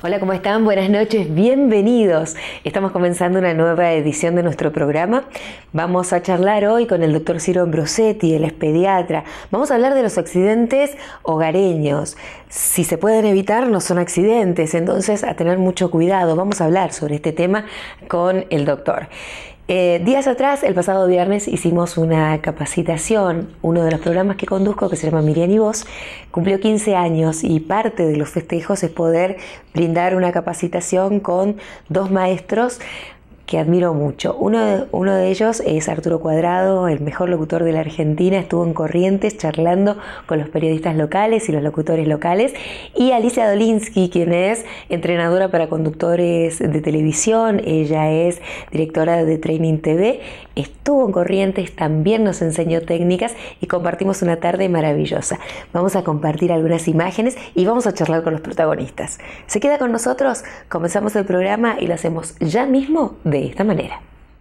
Hola, ¿cómo están? Buenas noches, bienvenidos. Estamos comenzando una nueva edición de nuestro programa. Vamos a charlar hoy con el doctor Ciro Ambrosetti, él es pediatra. Vamos a hablar de los accidentes hogareños. Si se pueden evitar, no son accidentes, entonces a tener mucho cuidado. Vamos a hablar sobre este tema con el doctor. Días atrás, el pasado viernes, hicimos una capacitación. Uno de los programas que conduzco, que se llama Miriam y Vos, cumplió 15 años y parte de los festejos es poder brindar una capacitación con dos maestros que admiro mucho. Uno de ellos es Arturo Cuadrado, el mejor locutor de la Argentina, estuvo en Corrientes charlando con los periodistas locales y los locutores locales, y Alicia Dolinsky, quien es entrenadora para conductores de televisión, ella es directora de Training TV, estuvo en Corrientes, también nos enseñó técnicas y compartimos una tarde maravillosa. Vamos a compartir algunas imágenes y vamos a charlar con los protagonistas. ¿Se queda con nosotros? Comenzamos el programa y lo hacemos ya mismo de esta manera.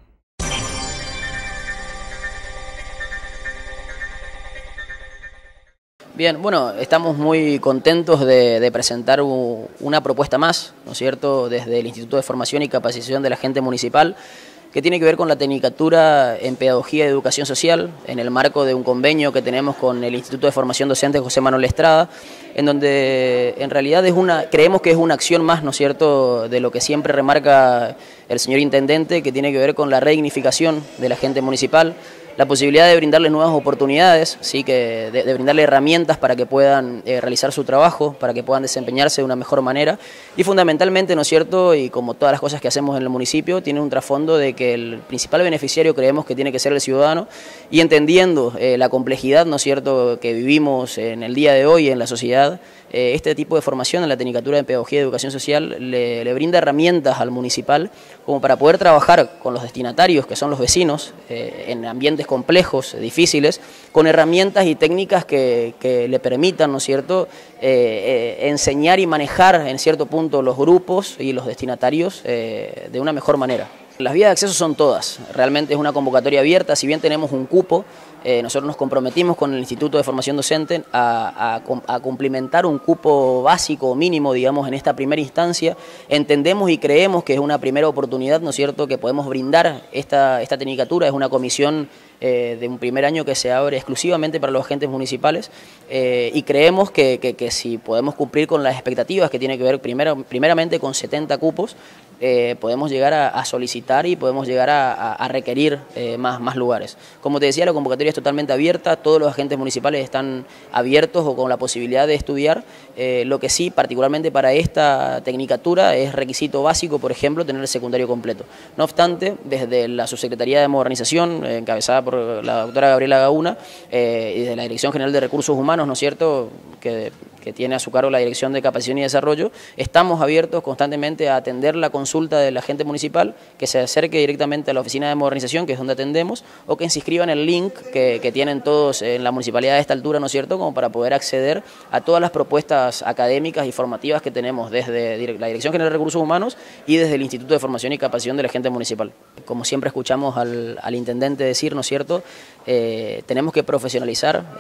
Bien, bueno, estamos muy contentos de presentar una propuesta más, ¿no es cierto?, desde el Instituto de Formación y Capacitación de la Gente Municipal, que tiene que ver con la Tecnicatura en Pedagogía y Educación Social, en el marco de un convenio que tenemos con el Instituto de Formación Docente José Manuel Estrada, en donde en realidad creemos que es una acción más, ¿no es cierto?, de lo que siempre remarca el señor Intendente, que tiene que ver con la redignificación de la gente municipal, la posibilidad de brindarles nuevas oportunidades, ¿sí?, de brindarle herramientas para que puedan realizar su trabajo, para que puedan desempeñarse de una mejor manera y fundamentalmente, ¿no es cierto?, y como todas las cosas que hacemos en el municipio, tiene un trasfondo de que el principal beneficiario creemos que tiene que ser el ciudadano, y entendiendo la complejidad, ¿no es cierto?, que vivimos en el día de hoy en la sociedad, este tipo de formación en la Tecnicatura en Pedagogía y Educación Social le brinda herramientas al municipal como para poder trabajar con los destinatarios, que son los vecinos, en ambientes complejos, difíciles, con herramientas y técnicas que le permitan, ¿no es cierto?, enseñar y manejar en cierto punto los grupos y los destinatarios de una mejor manera. Las vías de acceso son todas, realmente es una convocatoria abierta, si bien tenemos un cupo, nosotros nos comprometimos con el Instituto de Formación Docente a cumplimentar un cupo básico o mínimo, digamos, en esta primera instancia. Entendemos y creemos que es una primera oportunidad, ¿no es cierto?, que podemos brindar esta tecnicatura. Es una comisión de un primer año que se abre exclusivamente para los agentes municipales, y creemos que si podemos cumplir con las expectativas, que tiene que ver primeramente con 70 cupos, podemos llegar a solicitar y podemos llegar a requerir más lugares. Como te decía, la convocatoria es totalmente abierta, todos los agentes municipales están abiertos o con la posibilidad de estudiar. Lo que sí, particularmente para esta tecnicatura, es requisito básico, por ejemplo, tener el secundario completo. No obstante, desde la Subsecretaría de Modernización, encabezada por la doctora Gabriela Gauna, y desde la Dirección General de Recursos Humanos, ¿no es cierto?, que tiene a su cargo la Dirección de Capacitación y Desarrollo, estamos abiertos constantemente a atender la consulta de la gente municipal, que se acerque directamente a la Oficina de Modernización, que es donde atendemos, o que se inscriban en el link que tienen todos en la municipalidad a esta altura, ¿no es cierto?, como para poder acceder a todas las propuestas académicas y formativas que tenemos desde la Dirección General de Recursos Humanos y desde el Instituto de Formación y Capacitación de la Gente Municipal. Como siempre escuchamos al Intendente decir, ¿no es cierto?, tenemos que profesionalizar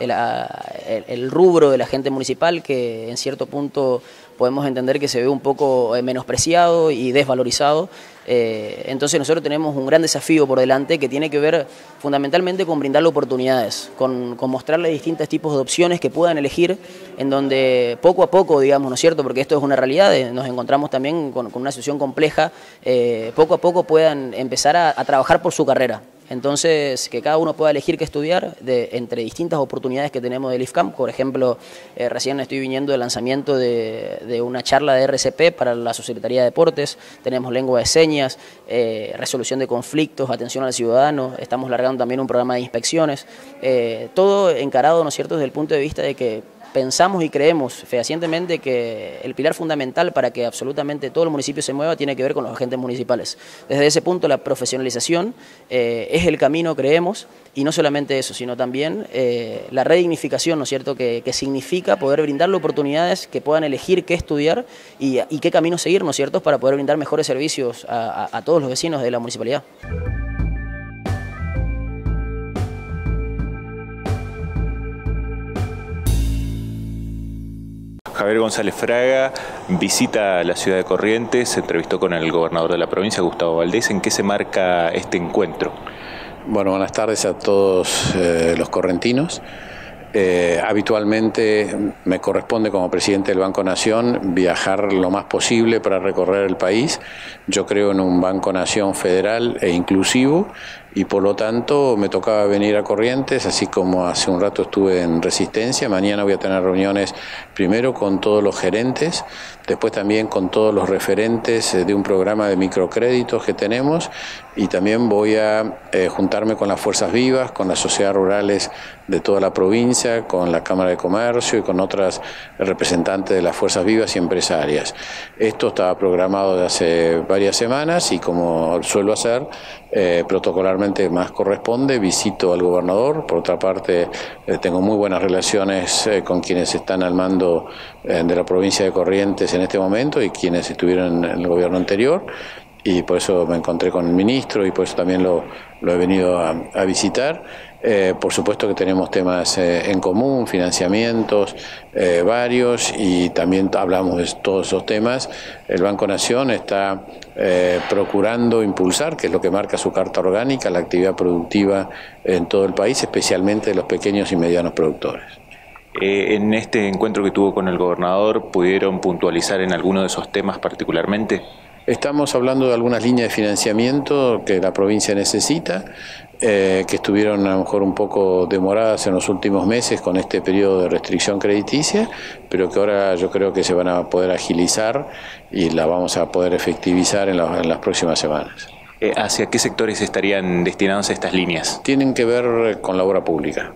el rubro de la gente municipal, que en cierto punto podemos entender que se ve un poco menospreciado y desvalorizado. Entonces nosotros tenemos un gran desafío por delante, que tiene que ver fundamentalmente con brindarle oportunidades, con mostrarle distintos tipos de opciones que puedan elegir, en donde poco a poco, digamos, ¿no es cierto?, porque esto es una realidad, nos encontramos también con una situación compleja, poco a poco puedan empezar a trabajar por su carrera. Entonces, que cada uno pueda elegir qué estudiar entre distintas oportunidades que tenemos del IFCAM. Por ejemplo, recién estoy viniendo del lanzamiento de una charla de RCP para la Subsecretaría de Deportes. Tenemos lengua de señas, resolución de conflictos, atención al ciudadano. Estamos largando también un programa de inspecciones. Todo encarado, ¿no es cierto?, desde el punto de vista de que pensamos y creemos fehacientemente que el pilar fundamental para que absolutamente todo el municipio se mueva tiene que ver con los agentes municipales. Desde ese punto, la profesionalización es el camino, creemos, y no solamente eso, sino también la redignificación, ¿no es cierto?, que significa poder brindarle oportunidades, que puedan elegir qué estudiar y qué camino seguir, ¿no es cierto?, para poder brindar mejores servicios a todos los vecinos de la municipalidad. Javier González Fraga visita la ciudad de Corrientes, se entrevistó con el gobernador de la provincia, Gustavo Valdés. ¿En qué se marca este encuentro? Bueno, buenas tardes a todos los correntinos. Habitualmente me corresponde como presidente del Banco Nación viajar lo más posible para recorrer el país. Yo creo en un Banco Nación federal e inclusivo y por lo tanto me tocaba venir a Corrientes, así como hace un rato estuve en Resistencia. Mañana voy a tener reuniones primero con todos los gerentes, después también con todos los referentes de un programa de microcréditos que tenemos y también voy a juntarme con las fuerzas vivas, con las sociedades rurales de toda la provincia, con la Cámara de Comercio y con otras representantes de las fuerzas vivas y empresarias. Esto estaba programado de hace varias semanas y como suelo hacer, protocolarmente más corresponde, visito al gobernador. Por otra parte, tengo muy buenas relaciones con quienes están al mando de la provincia de Corrientes en este momento y quienes estuvieron en el gobierno anterior. Y por eso me encontré con el ministro y por eso también lo he venido a visitar. Por supuesto que tenemos temas en común, financiamientos varios y también hablamos de todos esos temas. El Banco Nación está procurando impulsar, que es lo que marca su carta orgánica, la actividad productiva en todo el país, especialmente de los pequeños y medianos productores. En este encuentro que tuvo con el gobernador, ¿pudieron puntualizar en alguno de esos temas particularmente? Estamos hablando de algunas líneas de financiamiento que la provincia necesita, que estuvieron a lo mejor un poco demoradas en los últimos meses con este periodo de restricción crediticia, pero que ahora yo creo que se van a poder agilizar y la vamos a poder efectivizar en las próximas semanas. ¿Hacia qué sectores estarían destinadas estas líneas? Tienen que ver con la obra pública.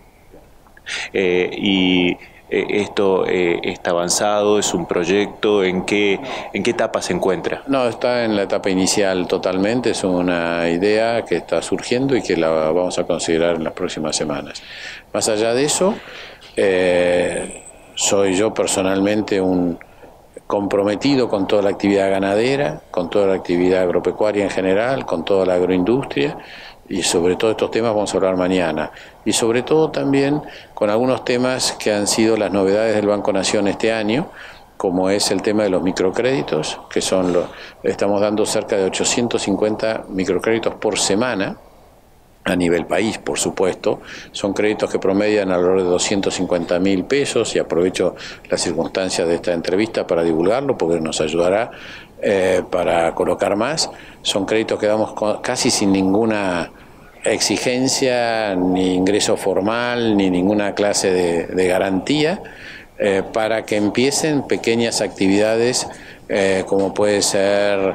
¿Esto está avanzado? ¿Es un proyecto? ¿En qué etapa se encuentra? No, está en la etapa inicial totalmente. Es una idea que está surgiendo y que la vamos a considerar en las próximas semanas. Más allá de eso, soy yo personalmente un comprometido con toda la actividad ganadera, con toda la actividad agropecuaria en general, con toda la agroindustria. Y sobre todo estos temas vamos a hablar mañana. Y sobre todo también con algunos temas que han sido las novedades del Banco Nación este año, como es el tema de los microcréditos, que estamos dando cerca de 850 microcréditos por semana, a nivel país, por supuesto. Son créditos que promedian alrededor de 250.000 pesos y aprovecho las circunstancias de esta entrevista para divulgarlo porque nos ayudará para colocar más. Son créditos que damos casi sin ninguna exigencia, ni ingreso formal, ni ninguna clase de garantía, para que empiecen pequeñas actividades como puede ser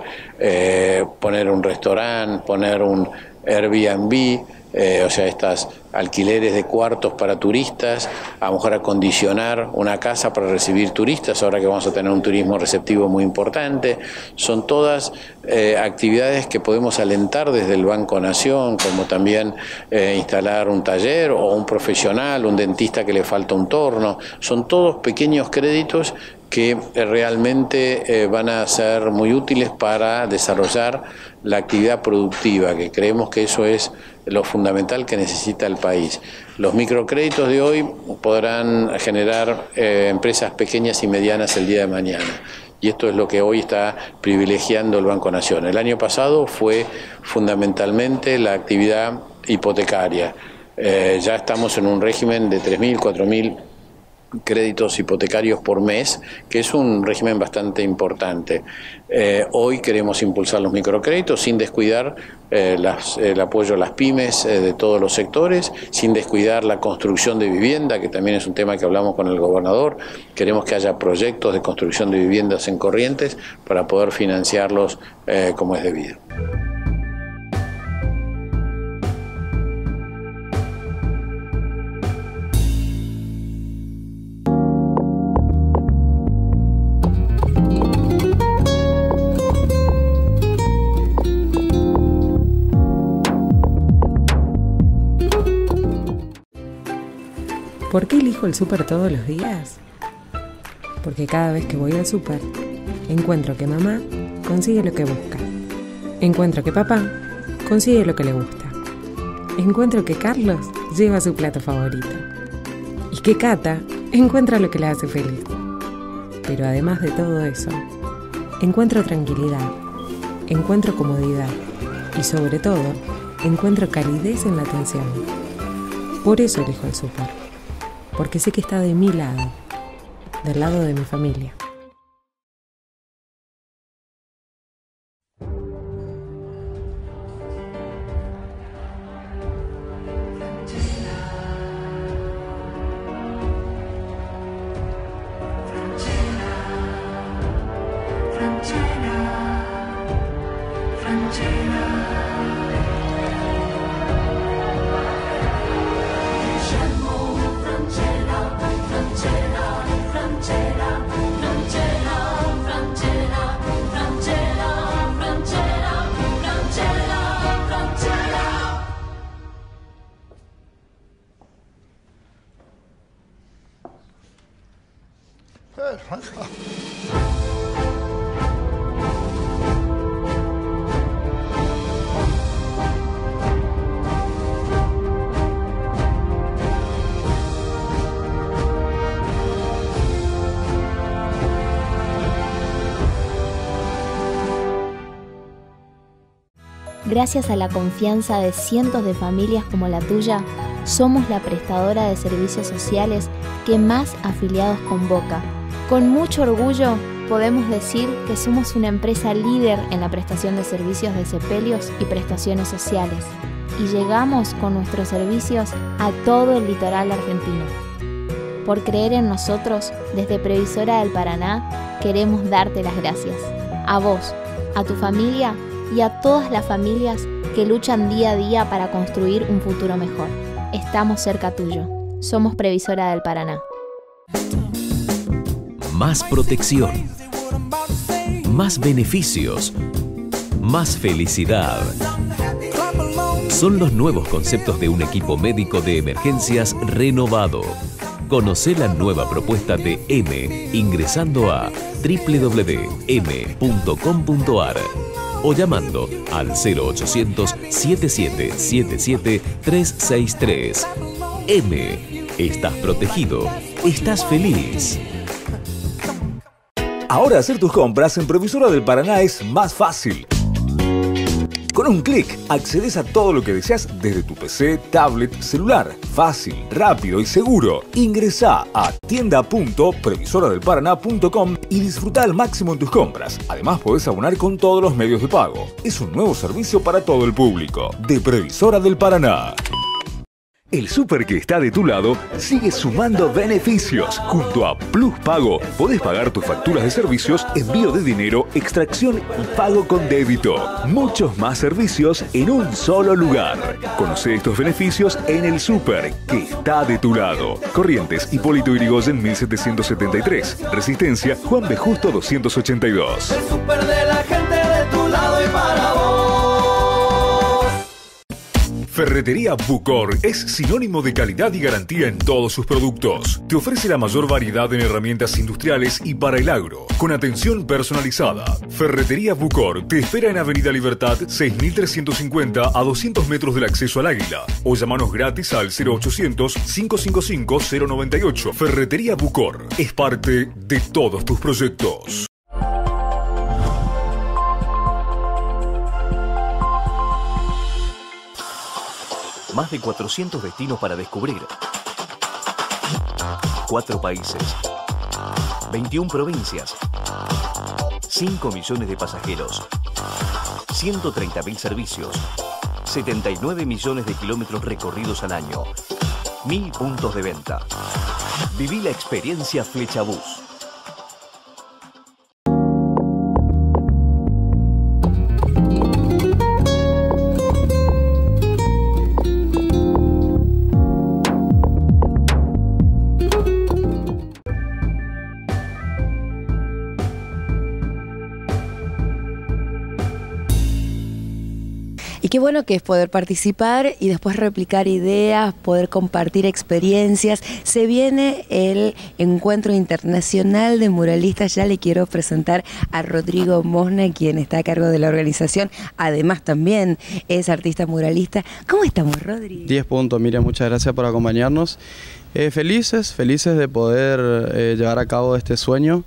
poner un restaurante, poner un Airbnb, o sea, estas alquileres de cuartos para turistas, a lo mejor acondicionar una casa para recibir turistas, ahora que vamos a tener un turismo receptivo muy importante. Son todas actividades que podemos alentar desde el Banco Nación, como también instalar un taller o un profesional, un dentista que le falta un torno. Son todos pequeños créditos que realmente van a ser muy útiles para desarrollar la actividad productiva, que creemos que eso es lo fundamental que necesita el país. Los microcréditos de hoy podrán generar empresas pequeñas y medianas el día de mañana. Y esto es lo que hoy está privilegiando el Banco Nación. El año pasado fue fundamentalmente la actividad hipotecaria. Ya estamos en un régimen de 3.000, 4.000 créditos hipotecarios por mes, que es un régimen bastante importante. Hoy queremos impulsar los microcréditos sin descuidar el apoyo a las pymes de todos los sectores, sin descuidar la construcción de vivienda, que también es un tema que hablamos con el gobernador. Queremos que haya proyectos de construcción de viviendas en Corrientes para poder financiarlos como es debido. ¿Por qué elijo el súper todos los días? Porque cada vez que voy al súper, encuentro que mamá consigue lo que busca. Encuentro que papá consigue lo que le gusta. Encuentro que Carlos lleva su plato favorito. Y que Cata encuentra lo que la hace feliz. Pero además de todo eso, encuentro tranquilidad, encuentro comodidad y sobre todo, encuentro calidez en la atención. Por eso elijo el súper, porque sé que está de mi lado, del lado de mi familia. Gracias a la confianza de cientos de familias como la tuya, somos la prestadora de servicios sociales que más afiliados convoca. Con mucho orgullo podemos decir que somos una empresa líder en la prestación de servicios de sepelios y prestaciones sociales, y llegamos con nuestros servicios a todo el litoral argentino. Por creer en nosotros, desde Previsora del Paraná, queremos darte las gracias. A vos, a tu familia y a todas las familias que luchan día a día para construir un futuro mejor. Estamos cerca tuyo. Somos Previsora del Paraná. Más protección, más beneficios, más felicidad. Son los nuevos conceptos de un equipo médico de emergencias renovado. Conoce la nueva propuesta de M ingresando a www.m.com.ar o llamando al 0800 7777 363. M. Estás protegido. Estás feliz. Ahora hacer tus compras en Previsora del Paraná es más fácil. Con un clic, accedes a todo lo que deseas desde tu PC, tablet, celular. Fácil, rápido y seguro. Ingresá a tienda.previsoradelparaná.com y disfruta al máximo en tus compras. Además, podés abonar con todos los medios de pago. Es un nuevo servicio para todo el público. De Previsora del Paraná. El súper que está de tu lado sigue sumando beneficios. Junto a Plus Pago, podés pagar tus facturas de servicios, envío de dinero, extracción y pago con débito. Muchos más servicios en un solo lugar. Conoce estos beneficios en el súper que está de tu lado. Corrientes, Hipólito Yrigoyen 1773. Resistencia, Juan B. Justo 282. El súper de la gente de tu lado y para vos. Ferretería Bucor es sinónimo de calidad y garantía en todos sus productos. Te ofrece la mayor variedad en herramientas industriales y para el agro, con atención personalizada. Ferretería Bucor te espera en Avenida Libertad 6350 a 200 metros del acceso al Águila. O llamanos gratis al 0800-555-098. Ferretería Bucor es parte de todos tus proyectos. Más de 400 destinos para descubrir. 4 países. 21 provincias. 5 millones de pasajeros. 130.000 servicios. 79 millones de kilómetros recorridos al año. 1000 puntos de venta. Viví la experiencia Flechabús. Y qué bueno que es poder participar y después replicar ideas, poder compartir experiencias. Se viene el Encuentro Internacional de Muralistas. Ya le quiero presentar a Rodrigo Mosna, quien está a cargo de la organización. Además también es artista muralista. ¿Cómo estamos, Rodrigo? 10 puntos, Miriam, muchas gracias por acompañarnos. Felices de poder llevar a cabo este sueño.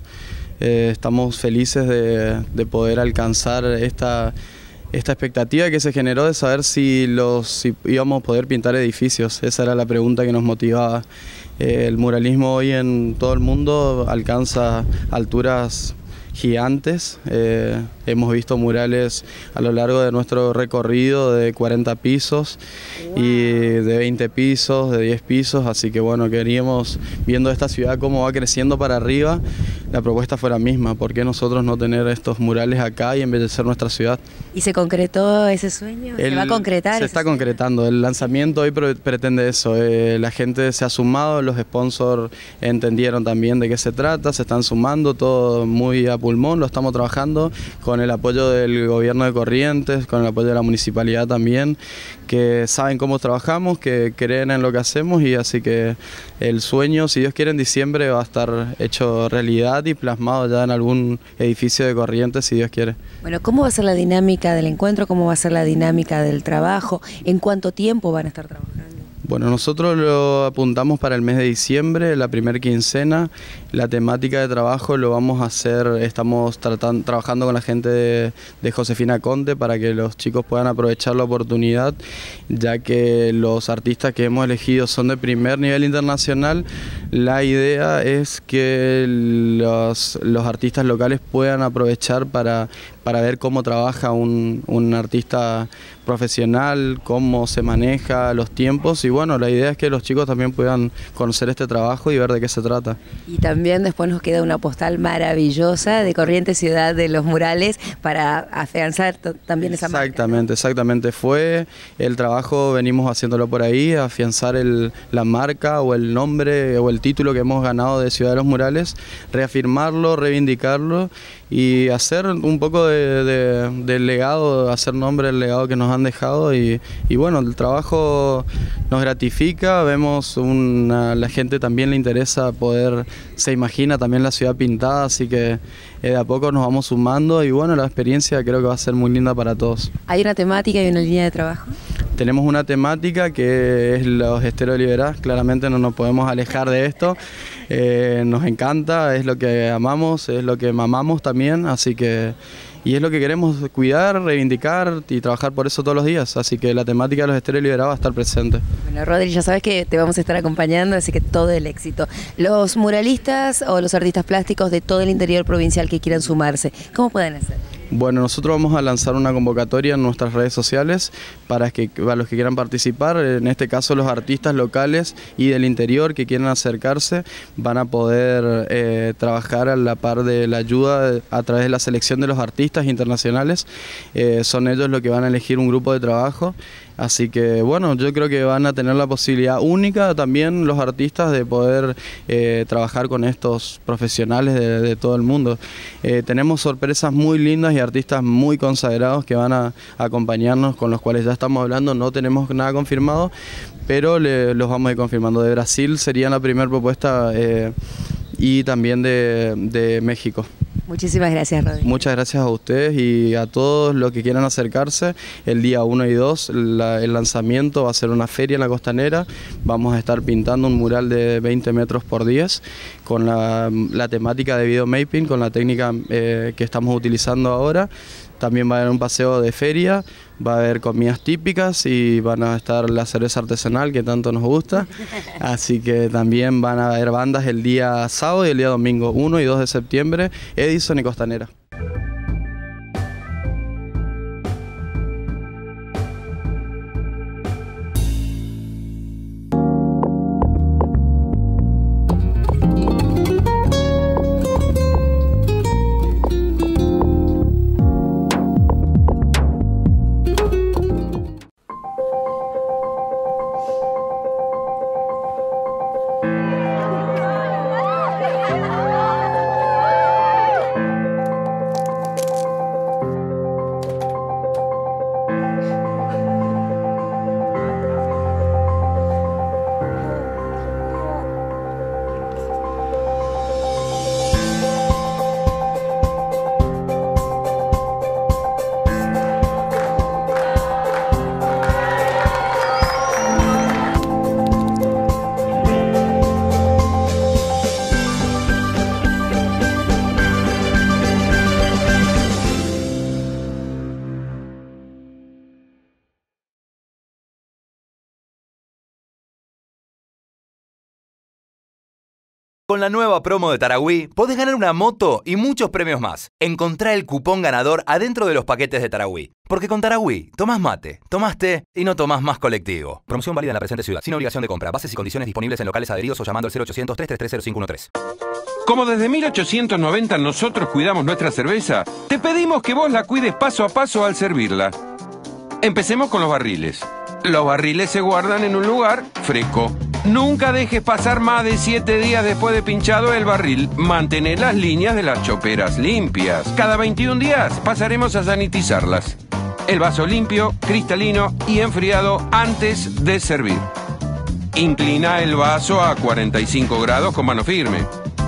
Estamos felices de poder alcanzar esta expectativa que se generó de saber si íbamos a poder pintar edificios. Esa era la pregunta que nos motivaba. El muralismo hoy en todo el mundo alcanza alturas gigantes. Hemos visto murales a lo largo de nuestro recorrido de 40 pisos y de 20 pisos, de 10 pisos, así que bueno, queríamos, viendo esta ciudad cómo va creciendo para arriba, la propuesta fue la misma. ¿Por qué nosotros no tener estos murales acá y embellecer nuestra ciudad? ¿Y se concretó ese sueño? ¿Se va a concretar? Se está concretando. El lanzamiento hoy pretende eso. La gente se ha sumado, los sponsors entendieron también de qué se trata, se están sumando, todo muy a pulmón, lo estamos trabajando con el apoyo del gobierno de Corrientes, con el apoyo de la municipalidad también, que saben cómo trabajamos, que creen en lo que hacemos, y así que el sueño, si Dios quiere, en diciembre va a estar hecho realidad y plasmado ya en algún edificio de Corrientes, si Dios quiere. Bueno, ¿cómo va a ser la dinámica del encuentro? ¿Cómo va a ser la dinámica del trabajo? ¿En cuánto tiempo van a estar trabajando? Bueno, nosotros lo apuntamos para el mes de diciembre, la primera quincena. La temática de trabajo lo vamos a hacer, estamos trabajando con la gente de Josefina Conte para que los chicos puedan aprovechar la oportunidad, ya que los artistas que hemos elegido son de primer nivel internacional. La idea es que los artistas locales puedan aprovechar para ver cómo trabaja un artista profesional, cómo se maneja los tiempos, y bueno, la idea es que los chicos también puedan conocer este trabajo y ver de qué se trata. Y también después nos queda una postal maravillosa de Corrientes, ciudad de los murales, para afianzar también esa marca. Exactamente, fue el trabajo, venimos haciéndolo por ahí, afianzar la marca o el nombre o el título que hemos ganado de Ciudad de los Murales, reafirmarlo, reivindicarlo y hacer un poco del legado, hacer nombre del legado que nos han dejado, y bueno, el trabajo nos gratifica, vemos la gente también le interesa se imagina también la ciudad pintada, así que de a poco nos vamos sumando, y bueno, la experiencia creo que va a ser muy linda para todos. ¿Hay una temática y una línea de trabajo? Tenemos una temática que es los esteros liberados, claramente no nos podemos alejar de esto, nos encanta, es lo que amamos, es lo que mamamos también, así que, y es lo que queremos cuidar, reivindicar y trabajar por eso todos los días, así que la temática de los esteros liberados va a estar presente. Bueno, Rodri, ya sabes que te vamos a estar acompañando, así que todo el éxito. Los muralistas o los artistas plásticos de todo el interior provincial que quieran sumarse, ¿cómo pueden hacer? Bueno, nosotros vamos a lanzar una convocatoria en nuestras redes sociales para los que quieran participar. En este caso, los artistas locales y del interior que quieran acercarse van a poder trabajar a la par de la ayuda a través de la selección de los artistas internacionales. Son ellos los que van a elegir un grupo de trabajo. Así que bueno, yo creo que van a tener la posibilidad única también los artistas de poder trabajar con estos profesionales de todo el mundo. Tenemos sorpresas muy lindas y artistas muy consagrados que van a acompañarnos, con los cuales ya estamos hablando, no tenemos nada confirmado, pero los vamos a ir confirmando. De Brasil sería la primera propuesta y también de México. Muchísimas gracias, Rodrigo. Muchas gracias a ustedes y a todos los que quieran acercarse. El día 1 y 2 el lanzamiento va a ser una feria en la Costanera. Vamos a estar pintando un mural de 20 metros por 10 con la temática de videomapping, con la técnica que estamos utilizando ahora. También va a haber un paseo de feria, va a haber comidas típicas y van a estar la cerveza artesanal que tanto nos gusta. Así que también van a haber bandas el día sábado y el día domingo, 1 y 2 de septiembre, Edison y Costanera. Con la nueva promo de Tarahui, podés ganar una moto y muchos premios más. Encontrá el cupón ganador adentro de los paquetes de Tarahui. Porque con Tarahui, tomás mate, tomás té y no tomás más colectivo. Promoción válida en la presente ciudad, sin obligación de compra. Bases y condiciones disponibles en locales adheridos o llamando al 0800-333-0513. Como desde 1890 nosotros cuidamos nuestra cerveza, te pedimos que vos la cuides paso a paso al servirla. Empecemos con los barriles. Los barriles se guardan en un lugar fresco. Nunca dejes pasar más de 7 días después de pinchado el barril. Mantener las líneas de las choperas limpias. Cada 21 días pasaremos a sanitizarlas. El vaso limpio, cristalino y enfriado antes de servir. Inclina el vaso a 45 grados con mano firme.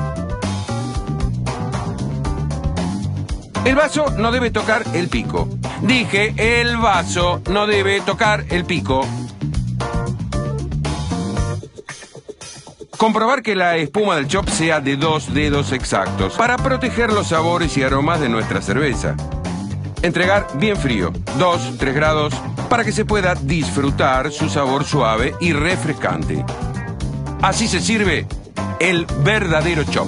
El vaso no debe tocar el pico. Dije, el vaso no debe tocar el pico. Comprobar que la espuma del chop sea de 2 dedos exactos para proteger los sabores y aromas de nuestra cerveza. Entregar bien frío, 2-3 grados, para que se pueda disfrutar su sabor suave y refrescante. Así se sirve el verdadero chop.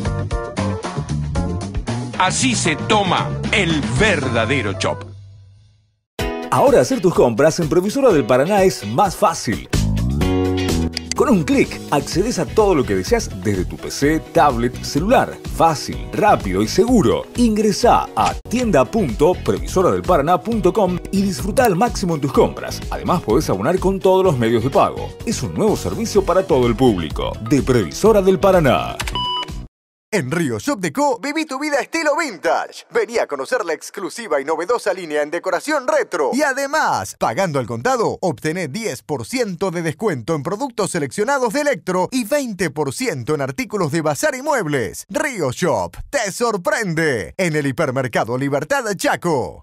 Así se toma el verdadero chop. Ahora hacer tus compras en Previsora del Paraná es más fácil. Con un clic, accedes a todo lo que deseas desde tu PC, tablet, celular. Fácil, rápido y seguro. Ingresá a tienda.previsoradelparaná.com y disfruta al máximo en tus compras. Además, podés abonar con todos los medios de pago. Es un nuevo servicio para todo el público. De Previsora del Paraná. En Río Shop Deco, viví tu vida estilo vintage. Vení a conocer la exclusiva y novedosa línea en decoración retro. Y además, pagando al contado, obtené 10% de descuento en productos seleccionados de Electro y 20% en artículos de bazar y muebles. Río Shop te sorprende en el Hipermercado Libertad Chaco.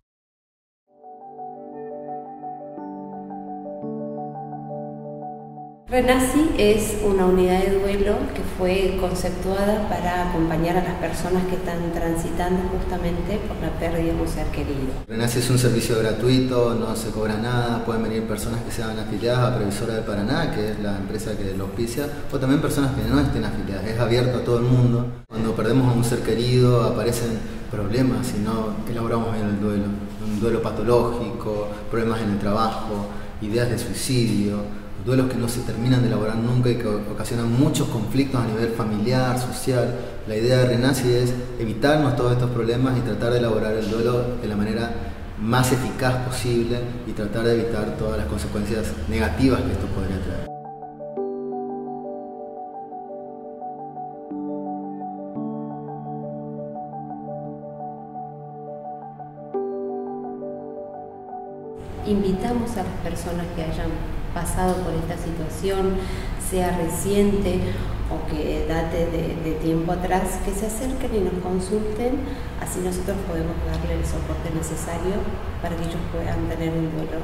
Renaci es una unidad de duelo que fue conceptuada para acompañar a las personas que están transitando justamente por la pérdida de un ser querido. Renaci es un servicio gratuito, no se cobra nada, pueden venir personas que sean afiliadas a Previsora del Paraná, que es la empresa que lo auspicia, o también personas que no estén afiliadas, es abierto a todo el mundo. Cuando perdemos a un ser querido aparecen problemas y no elaboramos bien el duelo, un duelo patológico, problemas en el trabajo, ideas de suicidio, duelos que no se terminan de elaborar nunca y que ocasionan muchos conflictos a nivel familiar, social. La idea de Renaci es evitarnos todos estos problemas y tratar de elaborar el duelo de la manera más eficaz posible y tratar de evitar todas las consecuencias negativas que esto podría traer. Invitamos a las personas que hayan pasado por esta situación, sea reciente o que date de tiempo atrás, que se acerquen y nos consulten, así nosotros podemos darle el soporte necesario para que ellos puedan tener un duelo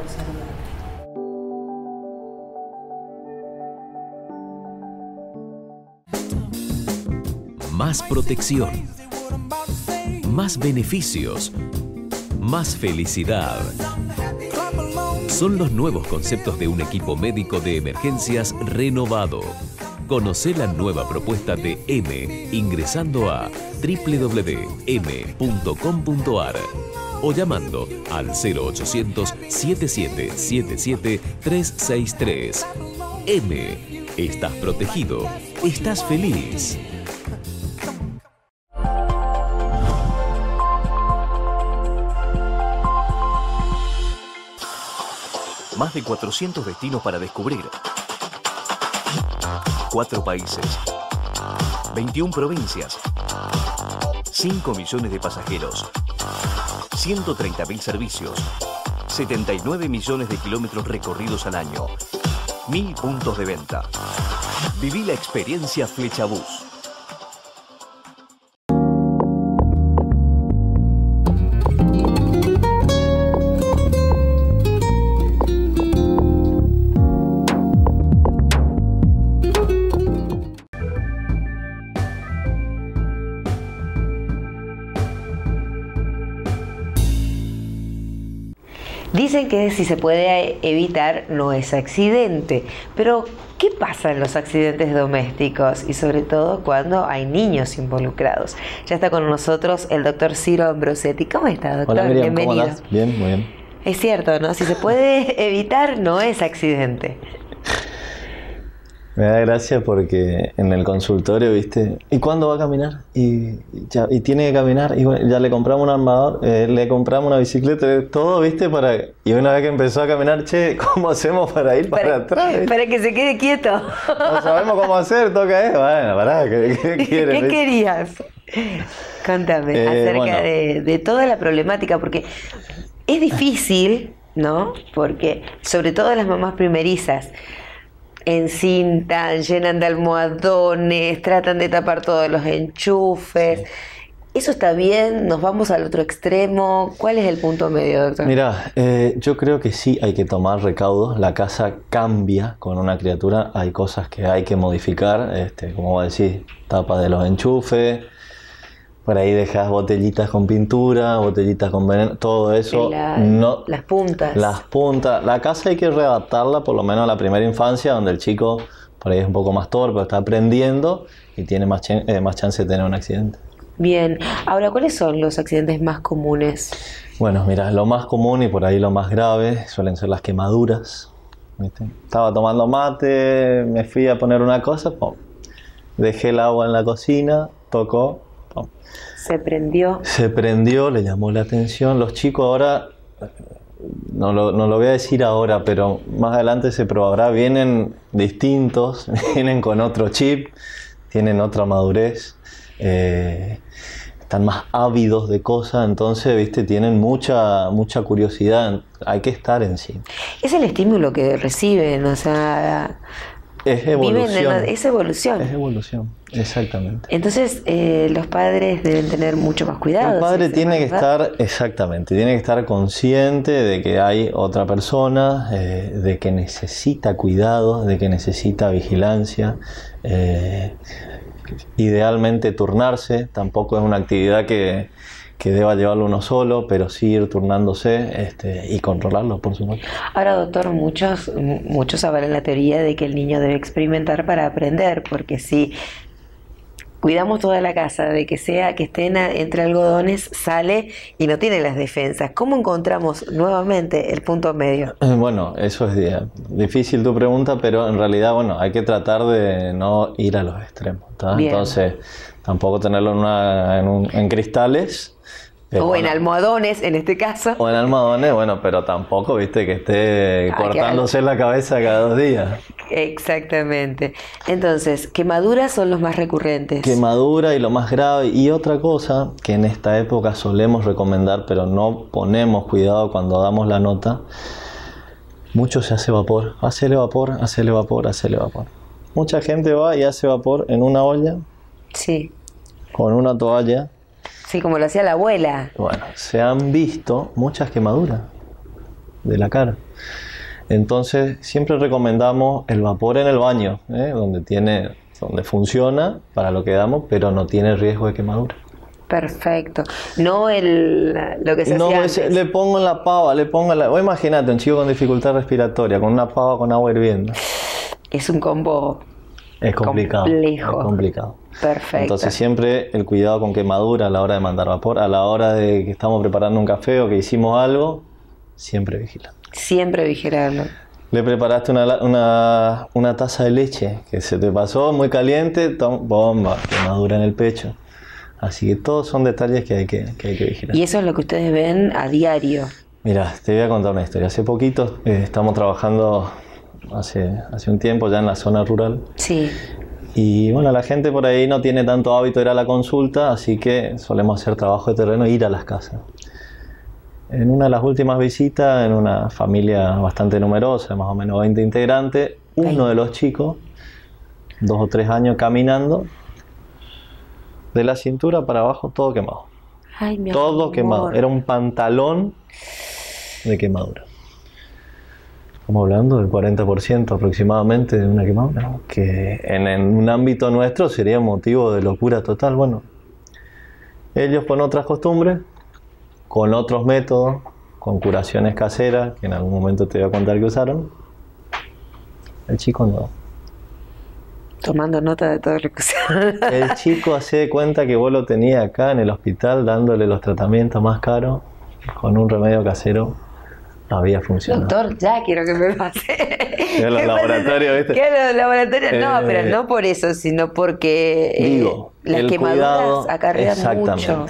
saludable. Más protección, más beneficios, más felicidad. Son los nuevos conceptos de un equipo médico de emergencias renovado. Conoce la nueva propuesta de M ingresando a www.m.com.ar o llamando al 0800 7777 363. M. Estás protegido. Estás feliz. Más de 400 destinos para descubrir. 4 países. 21 provincias. 5 millones de pasajeros. 130.000 servicios. 79 millones de kilómetros recorridos al año. 1000 puntos de venta. Viví la experiencia Flechabús. Dicen que si se puede evitar no es accidente, pero ¿qué pasa en los accidentes domésticos y sobre todo cuando hay niños involucrados? Ya está con nosotros el doctor Ciro Ambrosetti. ¿Cómo está, doctor? Hola, Miriam, bienvenido. ¿cómo andás? Bien, muy bien. Es cierto, ¿no? Si se puede evitar no es accidente. Me da gracia porque en el consultorio, ¿viste? ¿Y cuándo va a caminar? Y tiene que caminar. Y bueno, ya le compramos un armador, le compramos una bicicleta, todo, ¿viste? Y una vez que empezó a caminar, che, ¿cómo hacemos para ir para atrás? ¿Viste? Para que se quede quieto. No sabemos cómo hacer, toca eso. Bueno, pará, ¿qué quieres? ¿Qué querías? Contame acerca de toda la problemática, porque es difícil, ¿no? Porque sobre todo las mamás primerizas encintan, llenan de almohadones, tratan de tapar todos los enchufes. ¿Eso está bien? ¿Nos vamos al otro extremo? ¿Cuál es el punto medio, doctor? Mirá, yo creo que sí hay que tomar recaudos. La casa cambia con una criatura. Hay cosas que hay que modificar, como vos decís, tapa de los enchufes. Por ahí dejas botellitas con pintura, botellitas con veneno, todo eso. Las puntas. Las puntas. La casa hay que readaptarla por lo menos a la primera infancia, donde el chico por ahí es un poco más torpe, está aprendiendo y tiene más chance de tener un accidente. Bien. Ahora, ¿cuáles son los accidentes más comunes? Bueno, mira, lo más común y por ahí lo más grave suelen ser las quemaduras. ¿Viste? Estaba tomando mate, me fui a poner una cosa, ¡pum! Dejé el agua en la cocina, tocó. Se prendió, le llamó la atención. Los chicos ahora, no lo voy a decir ahora, pero más adelante se probará, vienen distintos, vienen con otro chip, tienen otra madurez, están más ávidos de cosas, entonces, viste, tienen mucha curiosidad, hay que estar encima. Es el estímulo que reciben, o sea... Es evolución. Es evolución. Es evolución, exactamente. Entonces, los padres deben tener mucho más cuidado. El padre tiene que estar, exactamente, tiene que estar consciente de que hay otra persona, de que necesita cuidados, de que necesita vigilancia. Idealmente turnarse, tampoco es una actividad que deba llevarlo uno solo, pero sí ir turnándose y controlarlo, por supuesto. Ahora, doctor, muchos avalan la teoría de que el niño debe experimentar para aprender, porque si cuidamos toda la casa de que esté entre algodones, sale y no tiene las defensas. ¿Cómo encontramos nuevamente el punto medio? Bueno, eso es difícil tu pregunta, pero en realidad, bueno, hay que tratar de no ir a los extremos, ¿tá? Entonces, tampoco tenerlo en cristales. O en almohadones, en este caso. O en almohadones, bueno, pero tampoco, viste, que esté cortándose la cabeza cada 2 días. Exactamente. Entonces, quemaduras son los más recurrentes. Quemadura y lo más grave. Y otra cosa que en esta época solemos recomendar, pero no ponemos cuidado cuando damos la nota, mucho se hace vapor. Hacele vapor, hacele vapor, hacele vapor. Mucha gente va y hace vapor en una olla. Sí. Con una toalla. Sí, como lo hacía la abuela. Bueno, se han visto muchas quemaduras de la cara. Entonces, siempre recomendamos el vapor en el baño, donde funciona para lo que damos, pero no tiene riesgo de quemadura. Perfecto. No lo que se hacía antes. Le pongo en la pava, o imagínate, un chico con dificultad respiratoria, con una pava con agua hirviendo. Es un combo complejo. Es complicado. Perfecto. Entonces siempre el cuidado con quemadura a la hora de mandar vapor, a la hora de que estamos preparando un café o que hicimos algo, siempre vigilar. Siempre vigilarlo. Le preparaste una taza de leche que se te pasó muy caliente, bomba, quemadura en el pecho. Así que todos son detalles que hay que vigilar. Y eso es lo que ustedes ven a diario. Mira, te voy a contar una historia. Hace poquito estamos trabajando, hace un tiempo ya en la zona rural. Sí. Y bueno, la gente por ahí no tiene tanto hábito de ir a la consulta, así que solemos hacer trabajo de terreno e ir a las casas. En una de las últimas visitas, en una familia bastante numerosa, más o menos 20 integrantes, uno de los chicos, 2 o 3 años caminando, de la cintura para abajo todo quemado. Ay, mi todo amor. quemado. Era un pantalón de quemadura. Estamos hablando del 40% aproximadamente de una quemadura, que en un ámbito nuestro sería motivo de locura total. Bueno, ellos con otras costumbres, con otros métodos, con curaciones caseras, que en algún momento te voy a contar que usaron. El chico no. Tomando nota de todo lo que usaron. El chico hace de cuenta que vos lo tenías acá en el hospital dándole los tratamientos más caros con un remedio casero. Había funcionado. Doctor, ya quiero que me pase. En los laboratorios, ¿viste? Que en los laboratorios, no, pero no por eso, sino porque digo, las quemaduras acarrean mucho.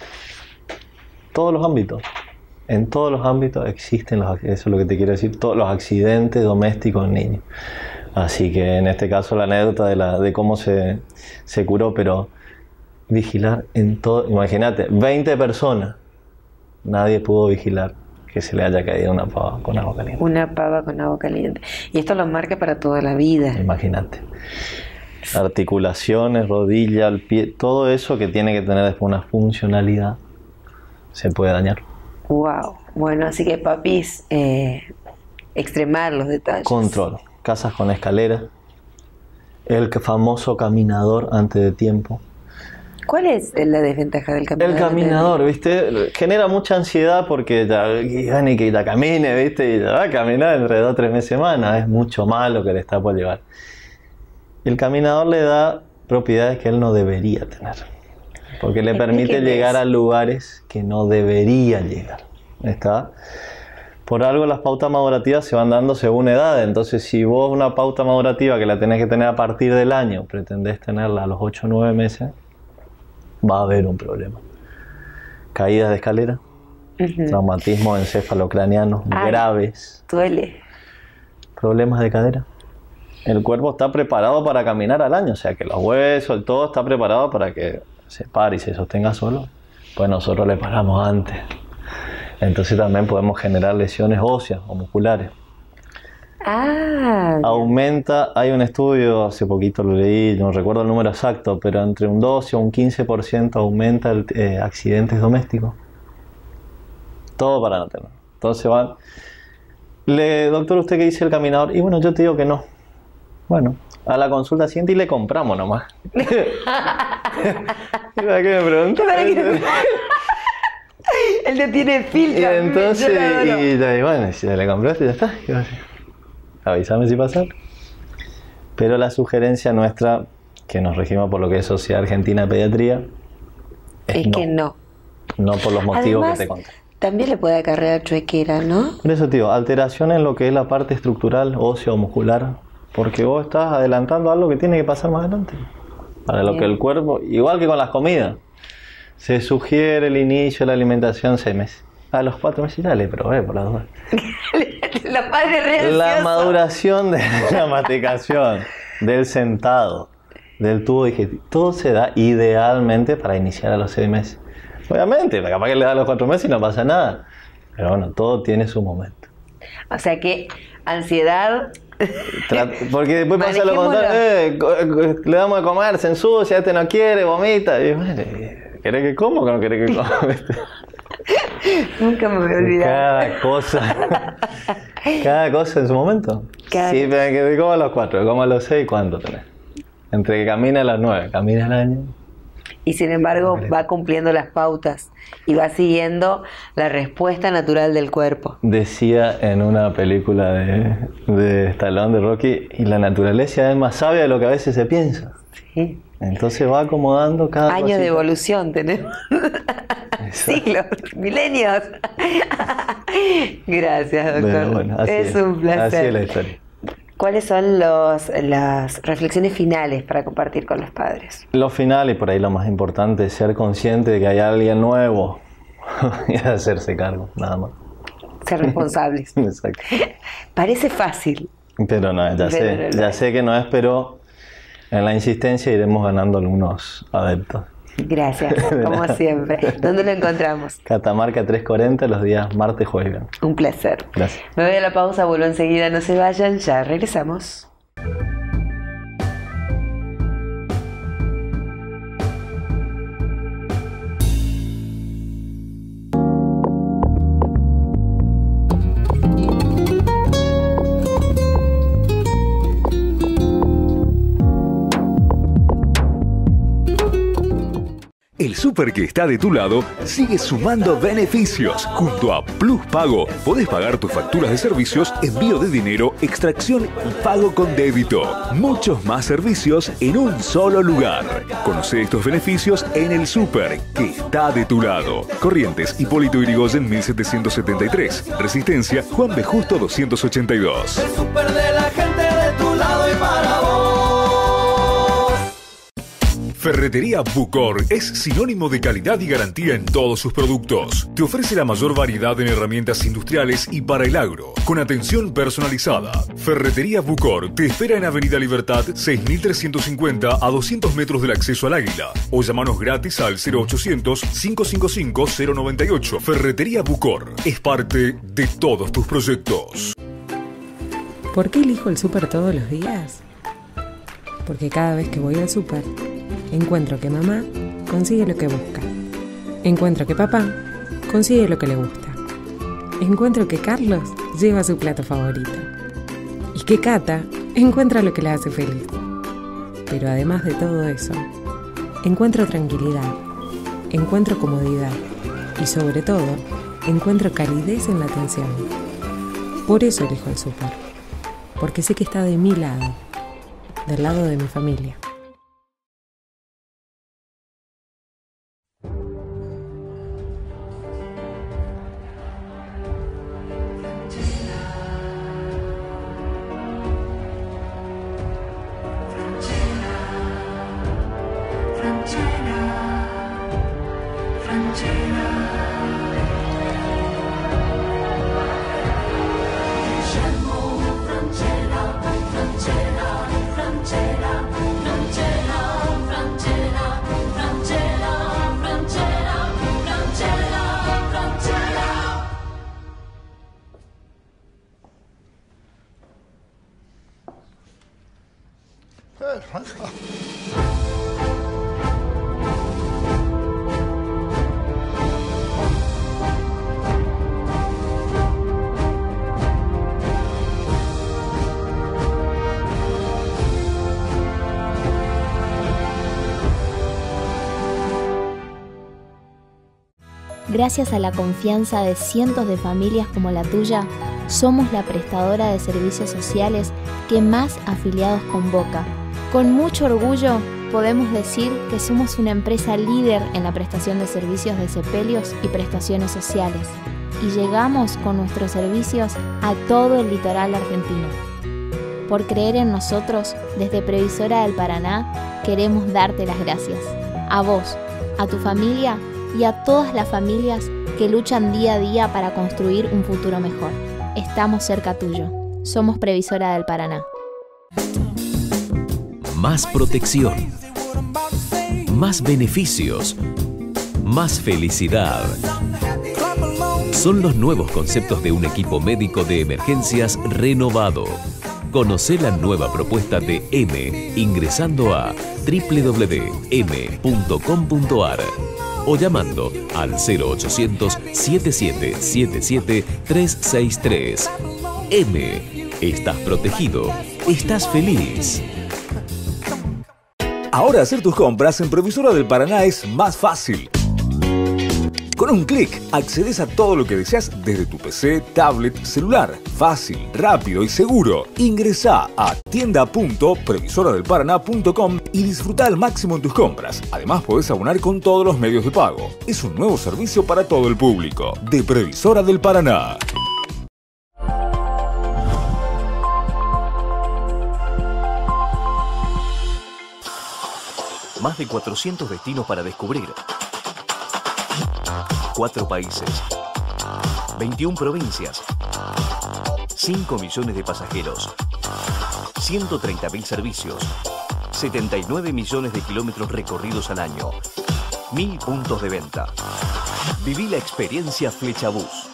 Todos los ámbitos. En todos los ámbitos existen, eso es lo que te quiero decir, todos los accidentes domésticos en niños. Así que en este caso la anécdota de cómo se curó, pero vigilar en todo, imagínate, 20 personas, nadie pudo vigilar que se le haya caído una pava con agua caliente. Una pava con agua caliente. Y esto lo marca para toda la vida. Imagínate. Articulaciones, rodilla, el pie, todo eso que tiene que tener después una funcionalidad, se puede dañar. Wow. Bueno, así que papis, extremar los detalles. Control. Casas con escalera. El famoso caminador antes de tiempo. ¿Cuál es la desventaja del caminador? El caminador, ¿viste? Genera mucha ansiedad porque ya ni que ya camine, ¿viste? Y ya va a caminar entre 2 o 3 meses más. Es mucho malo que le está por llevar. El caminador le da propiedades que él no debería tener. Porque le permite llegar a lugares que no debería llegar. ¿Está? Por algo las pautas madurativas se van dando según edad. Entonces, si vos una pauta madurativa que la tenés que tener a partir del año, pretendés tenerla a los 8 o 9 meses, va a haber un problema. Caídas de escalera, traumatismos encefalocranianos graves. Duele. Problemas de cadera. El cuerpo está preparado para caminar al año, o sea que los huesos, todo está preparado para que se pare y se sostenga solo. Pues nosotros le paramos antes. Entonces también podemos generar lesiones óseas o musculares. Aumenta, hay un estudio, hace poquito lo leí, no recuerdo el número exacto, pero entre un 12 o un 15% aumenta accidentes domésticos. Todo para no tener. Entonces van, doctor, ¿usted qué dice el caminador? Y bueno, yo te digo que no. Bueno, a la consulta siguiente y le compramos nomás. ¿Para qué me preguntas? Él no tiene filtro. Y entonces, y bueno, si le compraste, ya está. Avísame si pasa. Pero la sugerencia nuestra, que nos regimos por lo que es Sociedad Argentina de Pediatría, es que no. No por los motivos además, que te conté. También le puede acarrear chuequera, ¿no? Por eso, tío, alteración en lo que es la parte estructural, ósea o muscular, porque vos estás adelantando algo que tiene que pasar más adelante. Para lo que el cuerpo, igual que con las comidas, se sugiere el inicio de la alimentación 6 meses. A los 4 meses ya le probé por las dudas. La padre la maduración de la masticación, del sentado, del tubo digestivo, todo se da idealmente para iniciar a los 6 meses. Obviamente, capaz que le da a los 4 meses y no pasa nada. Pero bueno, todo tiene su momento. O sea que ansiedad... Porque después pasa lo contrario, le damos de comer, se ensucia, este no quiere, vomita. Y bueno, ¿querés que coma o no querés que coma? Nunca me voy a olvidar. Cada cosa en su momento. Sí, pero que coma a los 4, que coma a los 6, ¿cuánto tenés? Entre que camina a las 9, camina al año. Y sin embargo va cumpliendo las pautas y va siguiendo la respuesta natural del cuerpo. Decía en una película de Stallone, de Rocky, y la naturaleza es más sabia de lo que a veces se piensa. Sí. Entonces va acomodando cada años cosita. De evolución tenemos. Siglos, milenios. Gracias, doctor. Bueno, es un placer. Así es la historia. ¿Cuáles son las reflexiones finales para compartir con los padres? Lo final, y por ahí lo más importante, es ser consciente de que hay alguien nuevo y hacerse cargo, nada más. Ser responsables. Exacto. Parece fácil. Pero no, ya sé que no es, pero en la insistencia iremos ganando algunos adeptos. Gracias, como siempre. ¿Dónde lo encontramos? Catamarca 340 los días martes, jueves. Un placer. Gracias. Me voy a la pausa, vuelvo enseguida, no se vayan, ya regresamos. El súper que está de tu lado sigue sumando beneficios. Junto a Plus Pago, podés pagar tus facturas de servicios, envío de dinero, extracción y pago con débito. Muchos más servicios en un solo lugar. Conoce estos beneficios en el súper que está de tu lado. Corrientes, Hipólito Yrigoyen 1773. Resistencia, Juan B. Justo 282. El súper de la gente de tu lado y para vos. Ferretería Bucor es sinónimo de calidad y garantía en todos sus productos. Te ofrece la mayor variedad en herramientas industriales y para el agro, con atención personalizada. Ferretería Bucor te espera en Avenida Libertad 6350 a 200 metros del acceso al Águila. O llamanos gratis al 0800-555-098. Ferretería Bucor es parte de todos tus proyectos. ¿Por qué elijo el súper todos los días? Porque cada vez que voy al súper, encuentro que mamá consigue lo que busca. Encuentro que papá consigue lo que le gusta. Encuentro que Carlos lleva su plato favorito. Y que Cata encuentra lo que le hace feliz. Pero además de todo eso, encuentro tranquilidad, encuentro comodidad y sobre todo, encuentro calidez en la atención. Por eso elijo el súper. Porque sé que está de mi lado, del lado de mi familia. Gracias a la confianza de cientos de familias como la tuya, somos la prestadora de servicios sociales que más afiliados convoca. Con mucho orgullo podemos decir que somos una empresa líder en la prestación de servicios de sepelios y prestaciones sociales. Y llegamos con nuestros servicios a todo el litoral argentino. Por creer en nosotros, desde Previsora del Paraná, queremos darte las gracias. A vos, a tu familia y a todas las familias que luchan día a día para construir un futuro mejor. Estamos cerca tuyo. Somos Previsora del Paraná. Más protección, más beneficios, más felicidad. Son los nuevos conceptos de un equipo médico de emergencias renovado. Conoce la nueva propuesta de M ingresando a www.m.com.ar o llamando al 0800-7777-363. M. Estás protegido. Estás feliz. Ahora hacer tus compras en Previsora del Paraná es más fácil. Con un clic, accedes a todo lo que deseas desde tu PC, tablet, celular. Fácil, rápido y seguro. Ingresá a tienda.previsoradelparaná.com y disfruta al máximo en tus compras. Además, podés abonar con todos los medios de pago. Es un nuevo servicio para todo el público. De Previsora del Paraná. Más de 400 destinos para descubrir. 4 países, 21 provincias, 5 millones de pasajeros, 130.000 servicios, 79 millones de kilómetros recorridos al año, 1000 puntos de venta. Viví la experiencia Flechabús.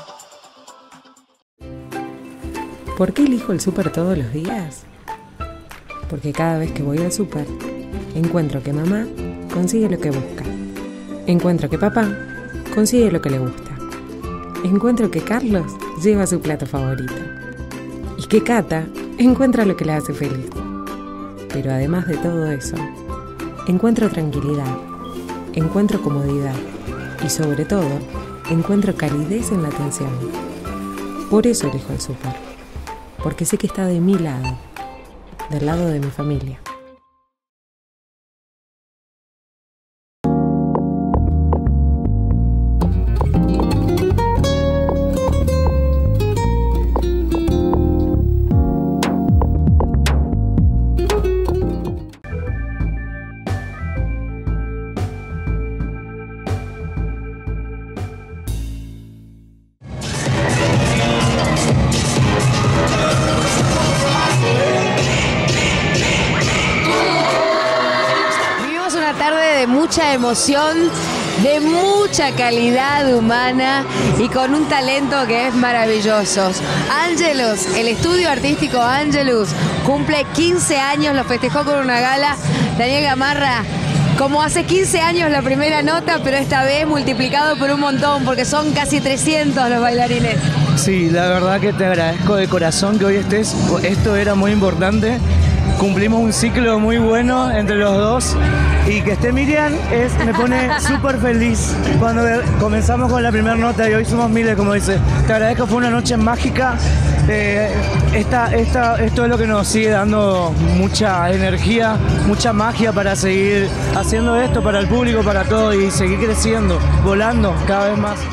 ¿Por qué elijo el súper todos los días? Porque cada vez que voy al súper, encuentro que mamá consigue lo que busca. Encuentro que papá consigue lo que le gusta. Encuentro que Carlos lleva su plato favorito. Y que Cata encuentra lo que le hace feliz. Pero además de todo eso, encuentro tranquilidad, encuentro comodidad y sobre todo, encuentro calidez en la atención. Por eso elijo el súper, porque sé que está de mi lado, del lado de mi familia. Mucha emoción, de mucha calidad humana y con un talento que es maravilloso. Angelus, el estudio artístico Angelus, cumple 15 años, lo festejó con una gala. Daniel Gamarra, como hace 15 años la primera nota, pero esta vez multiplicado por un montón, porque son casi 300 los bailarines. Sí, la verdad que te agradezco de corazón que hoy estés, esto era muy importante. Cumplimos un ciclo muy bueno entre los dos y que esté Miriam me pone súper feliz cuando comenzamos con la primera nota y hoy somos miles, como dice. Te agradezco, fue una noche mágica. Esto es lo que nos sigue dando mucha energía, mucha magia para seguir haciendo esto para el público, para todo y seguir creciendo, volando cada vez más.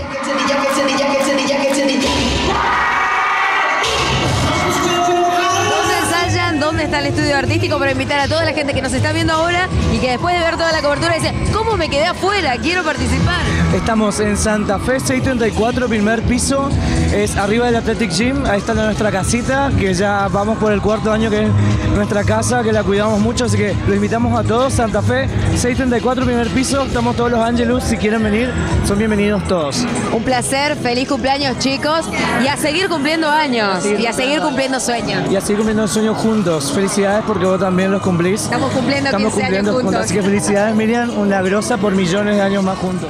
¿Dónde está el estudio artístico? Para invitar a toda la gente que nos está viendo ahora y que después de ver toda la cobertura dice, ¿cómo me quedé afuera? Quiero participar. Estamos en Santa Fe, 634, primer piso, es arriba del Athletic Gym, ahí está nuestra casita, que ya vamos por el 4º año que es nuestra casa, que la cuidamos mucho, así que los invitamos a todos, Santa Fe, 634, primer piso, estamos todos los Angelus, si quieren venir, son bienvenidos todos. Un placer, feliz cumpleaños chicos, y a seguir cumpliendo años, y a seguir cumpliendo sueños. Y a seguir cumpliendo sueños juntos, felicidades porque vos también los cumplís. Estamos cumpliendo 15 años juntos. Así que felicidades Miriam, una grosa por millones de años más juntos.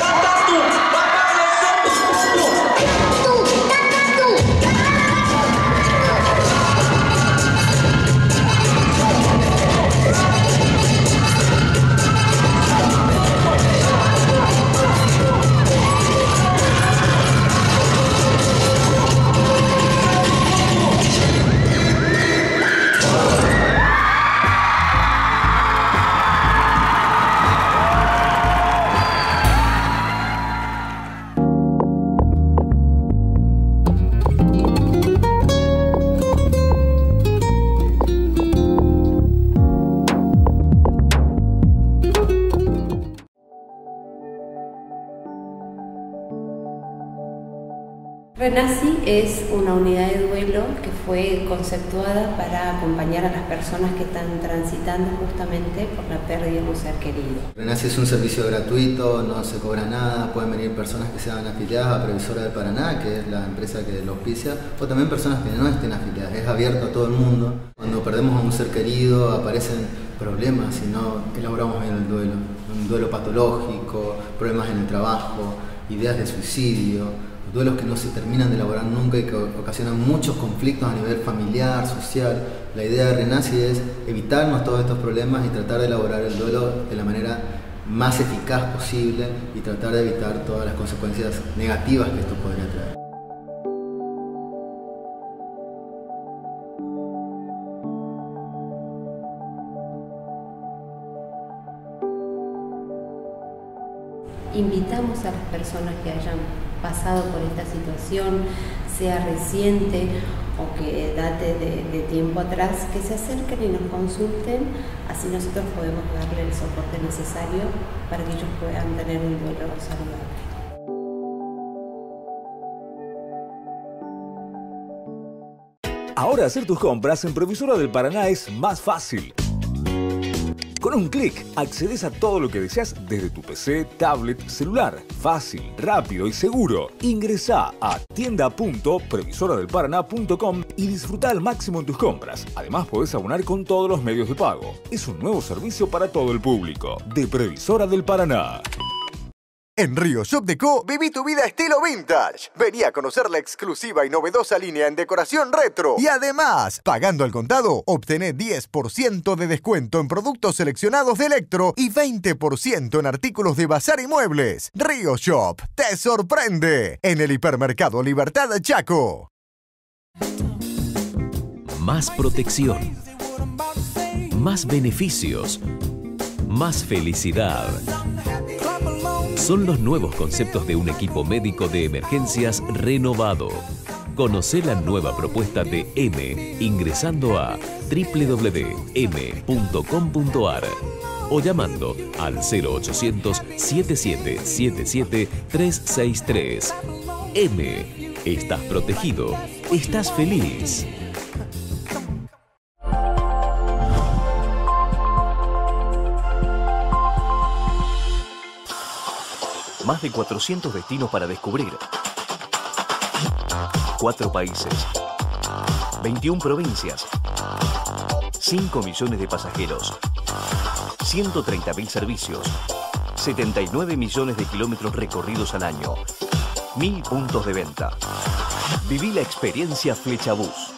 Renaci es una unidad de duelo que fue conceptuada para acompañar a las personas que están transitando justamente por la pérdida de un ser querido. Renaci es un servicio gratuito, no se cobra nada, pueden venir personas que sean afiliadas a Previsora del Paraná, que es la empresa que lo auspicia, o también personas que no estén afiliadas, es abierto a todo el mundo. Cuando perdemos a un ser querido aparecen problemas si no elaboramos bien el duelo, un duelo patológico, problemas en el trabajo, ideas de suicidio, duelos que no se terminan de elaborar nunca y que ocasionan muchos conflictos a nivel familiar, social. La idea de Renaci es evitarnos todos estos problemas y tratar de elaborar el duelo de la manera más eficaz posible y tratar de evitar todas las consecuencias negativas que esto podría traer. Invitamos a las personas que hayan pasado por esta situación, sea reciente o que date de tiempo atrás, que se acerquen y nos consulten, así nosotros podemos darle el soporte necesario para que ellos puedan tener un duelo saludable. Ahora hacer tus compras en Previsora del Paraná es más fácil. Con un clic, accedes a todo lo que deseas desde tu PC, tablet, celular. Fácil, rápido y seguro. Ingresá a tienda.previsoradelparaná.com y disfruta al máximo en tus compras. Además, podés abonar con todos los medios de pago. Es un nuevo servicio para todo el público. De Previsora del Paraná. En Río Shop Deco, viví tu vida estilo vintage. Vení a conocer la exclusiva y novedosa línea en decoración retro. Y además, pagando al contado, obtené 10% de descuento en productos seleccionados de Electro y 20% en artículos de bazar y muebles. Río Shop te sorprende en el Hipermercado Libertad Chaco. Más protección, más beneficios, más felicidad. Son los nuevos conceptos de un equipo médico de emergencias renovado. Conoce la nueva propuesta de M ingresando a www.m.com.ar o llamando al 0800 7777 363. M. Estás protegido. Estás feliz. Más de 400 destinos para descubrir. 4 países. 21 provincias. 5 millones de pasajeros. 130.000 servicios. 79 millones de kilómetros recorridos al año. 1000 puntos de venta. Viví la experiencia Flechabús.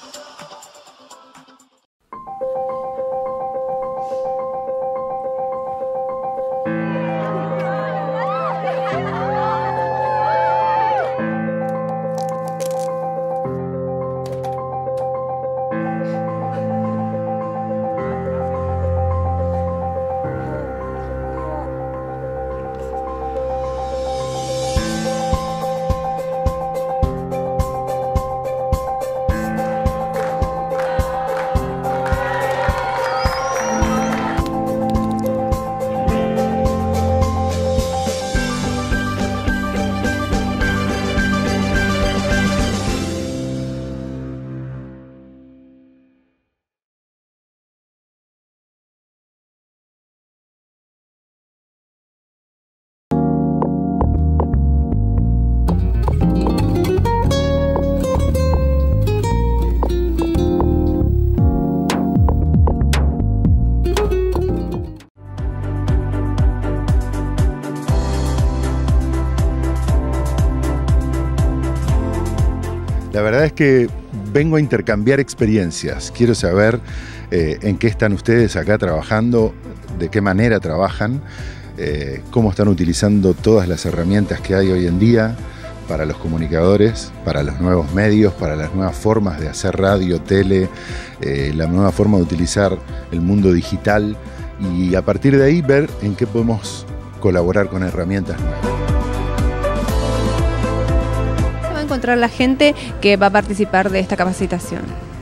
La verdad es que vengo a intercambiar experiencias. Quiero saber en qué están ustedes acá trabajando, de qué manera trabajan, cómo están utilizando todas las herramientas que hay hoy en día para los comunicadores, para los nuevos medios, para las nuevas formas de hacer radio, tele, la nueva forma de utilizar el mundo digital y a partir de ahí ver en qué podemos colaborar con herramientas nuevas. Encontrar la gente que va a participar de esta capacitación.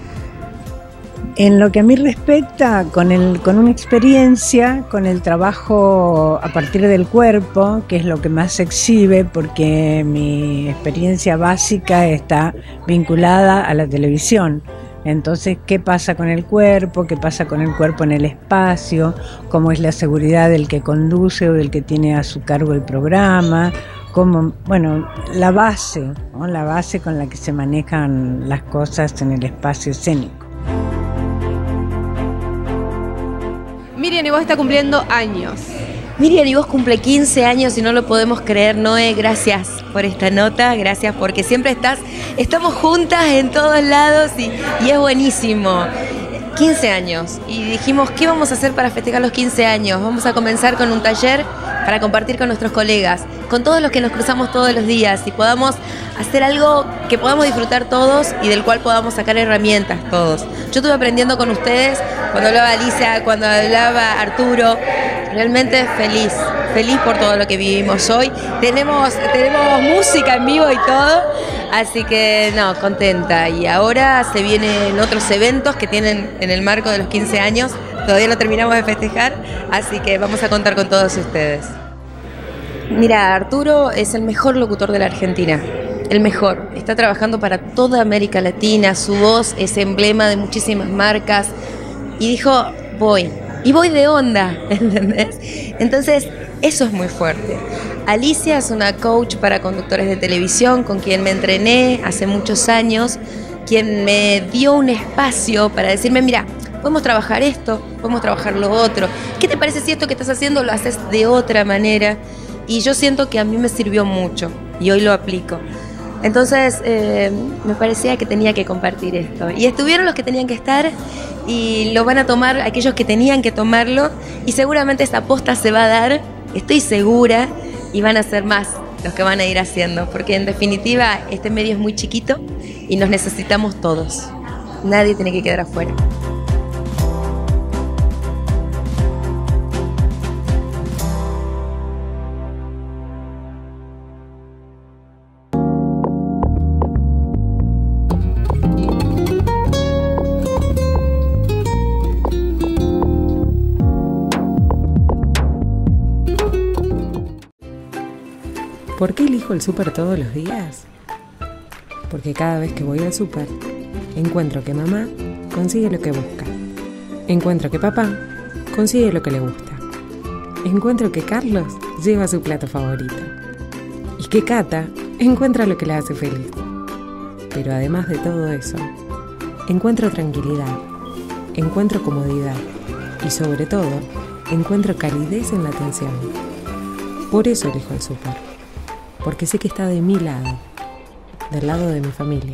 En lo que a mí respecta, con una experiencia, con el trabajo a partir del cuerpo, que es lo que más se exhibe, porque mi experiencia básica está vinculada a la televisión. Entonces, ¿qué pasa con el cuerpo? ¿Qué pasa con el cuerpo en el espacio? ¿Cómo es la seguridad del que conduce o del que tiene a su cargo el programa? Como, bueno, la base, ¿no? La base con la que se manejan las cosas en el espacio escénico. Miriam, y vos está cumpliendo años. Miriam y vos cumple 15 años y no lo podemos creer, Noé. Gracias por esta nota, gracias porque siempre estamos juntas en todos lados y es buenísimo. 15 años y dijimos, ¿qué vamos a hacer para festejar los 15 años? Vamos a comenzar con un taller para compartir con nuestros colegas, con todos los que nos cruzamos todos los días y podamos hacer algo que podamos disfrutar todos y del cual podamos sacar herramientas todos. Yo estuve aprendiendo con ustedes cuando hablaba Alicia, cuando hablaba Arturo, realmente feliz por todo lo que vivimos hoy. Tenemos música en vivo y todo, así que no, contenta. Y ahora se vienen otros eventos que tienen en el marco de los 15 años, todavía no terminamos de festejar, así que vamos a contar con todos ustedes. Mira, Arturo es el mejor locutor de la Argentina, el mejor. Está trabajando para toda América Latina, su voz es emblema de muchísimas marcas y dijo, voy de onda, ¿entendés? Entonces, eso es muy fuerte. Alicia es una coach para conductores de televisión con quien me entrené hace muchos años, quien me dio un espacio para decirme, mira, podemos trabajar esto, podemos trabajar lo otro. ¿Qué te parece si esto que estás haciendo lo haces de otra manera? y yo siento que a mí me sirvió mucho y hoy lo aplico. Entonces me parecía que tenía que compartir esto. Y estuvieron los que tenían que estar y lo van a tomar aquellos que tenían que tomarlo, y seguramente esta posta se va a dar, estoy segura, y van a ser más los que van a ir haciendo, porque en definitiva este medio es muy chiquito y nos necesitamos todos. Nadie tiene que quedar afuera. ¿Por qué elijo el súper todos los días? Porque cada vez que voy al súper, encuentro que mamá consigue lo que busca. Encuentro que papá consigue lo que le gusta. Encuentro que Carlos lleva su plato favorito. Y que Cata encuentra lo que la hace feliz. Pero además de todo eso, encuentro tranquilidad, encuentro comodidad y sobre todo, encuentro calidez en la atención. Por eso elijo el súper. Porque sé que está de mi lado, del lado de mi familia.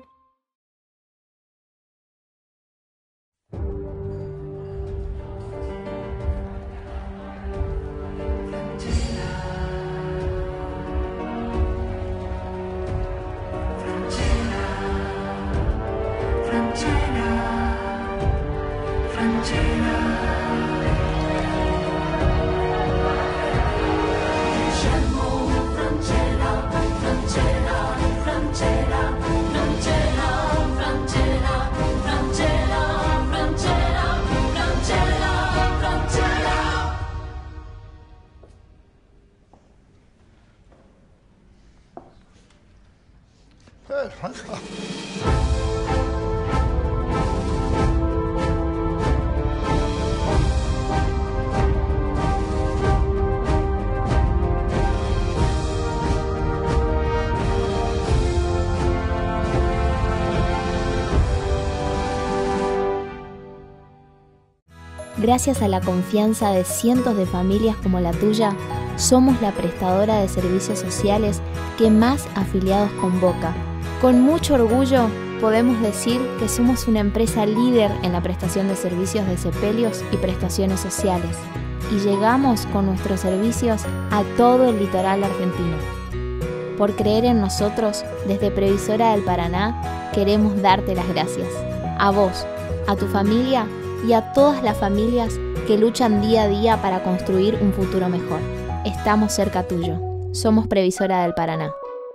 Gracias a la confianza de cientos de familias como la tuya, somos la prestadora de servicios sociales que más afiliados convoca. Con mucho orgullo podemos decir que somos una empresa líder en la prestación de servicios de sepelios y prestaciones sociales, y llegamos con nuestros servicios a todo el litoral argentino. Por creer en nosotros, desde Previsora del Paraná, queremos darte las gracias. A vos, a tu familia y a todas las familias que luchan día a día para construir un futuro mejor. Estamos cerca tuyo. Somos Previsora del Paraná.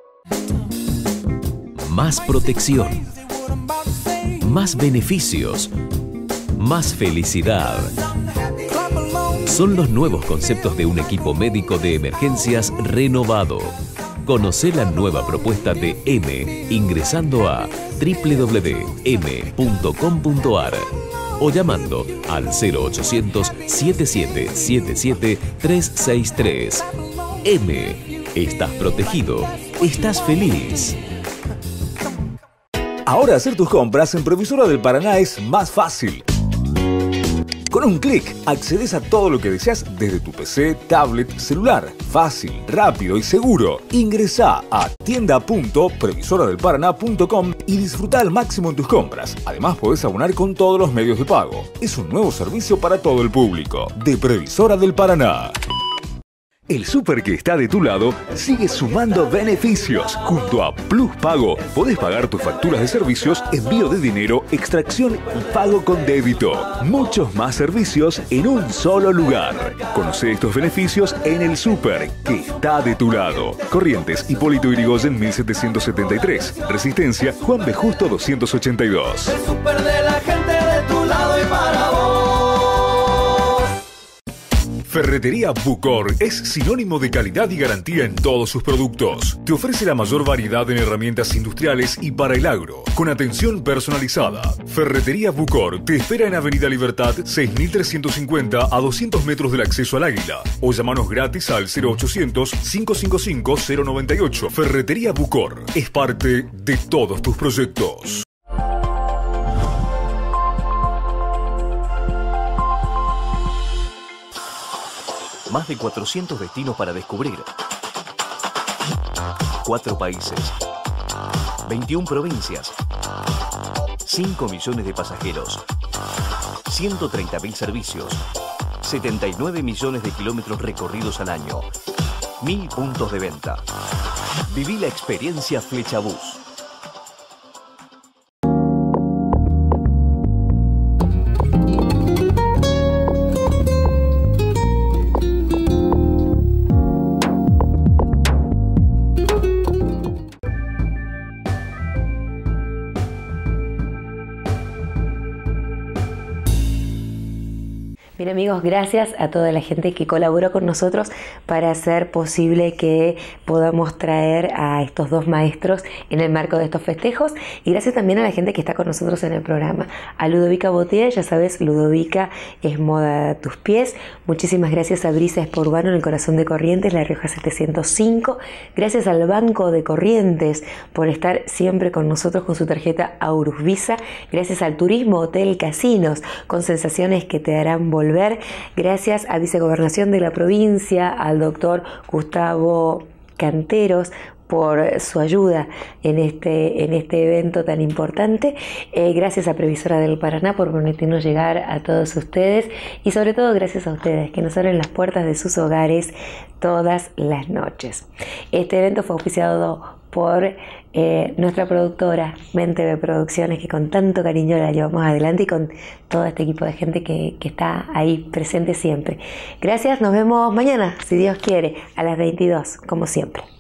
Más protección, más beneficios, más felicidad. Son los nuevos conceptos de un equipo médico de emergencias renovado. Conoce la nueva propuesta de M ingresando a www.m.com.ar o llamando al 0800 7777 363. M. Estás protegido. Estás feliz. Ahora hacer tus compras en Previsora del Paraná es más fácil. Con un clic, accedes a todo lo que deseas desde tu PC, tablet, celular. Fácil, rápido y seguro. Ingresá a tienda.previsoradelparaná.com y disfruta al máximo en tus compras. Además, podés abonar con todos los medios de pago. Es un nuevo servicio para todo el público. De Previsora del Paraná. El súper que está de tu lado sigue sumando beneficios. Junto a Plus Pago, podés pagar tus facturas de servicios, envío de dinero, extracción y pago con débito. Muchos más servicios en un solo lugar. Conoce estos beneficios en el súper que está de tu lado. Corrientes, Hipólito Yrigoyen 1773. Resistencia, Juan B. Justo 282. El súper de la gente de tu lado y para vos. Ferretería Bucor es sinónimo de calidad y garantía en todos sus productos. Te ofrece la mayor variedad en herramientas industriales y para el agro, con atención personalizada. Ferretería Bucor te espera en Avenida Libertad 6350 a 200 metros del acceso al Águila. O llamanos gratis al 0800 555 098. Ferretería Bucor es parte de todos tus proyectos. Más de 400 destinos para descubrir. 4 países. 21 provincias. 5 millones de pasajeros. 130.000 servicios. 79 millones de kilómetros recorridos al año. 1000 puntos de venta. Viví la experiencia Flechabús. Bien amigos, gracias a toda la gente que colaboró con nosotros para hacer posible que podamos traer a estos 2 maestros en el marco de estos festejos, y gracias también a la gente que está con nosotros en el programa. A Ludovica Botier, ya sabes, Ludovica es moda a tus pies. Muchísimas gracias a Brisa Expo Urbano en el corazón de Corrientes, La Rioja 705. Gracias al Banco de Corrientes por estar siempre con nosotros con su tarjeta Aurus Visa. Gracias al Turismo Hotel Casinos, con sensaciones que te harán volver. Gracias a Vicegobernación de la provincia, al doctor Gustavo Canteros por su ayuda en este evento tan importante. Gracias a Previsora del Paraná por permitirnos llegar a todos ustedes, y sobre todo gracias a ustedes que nos abren las puertas de sus hogares todas las noches. Este evento fue auspiciado por nuestra productora MenTV Producciones, que con tanto cariño la llevamos adelante, y con todo este equipo de gente que está ahí presente siempre. Gracias, nos vemos mañana, si Dios quiere, a las 22, como siempre.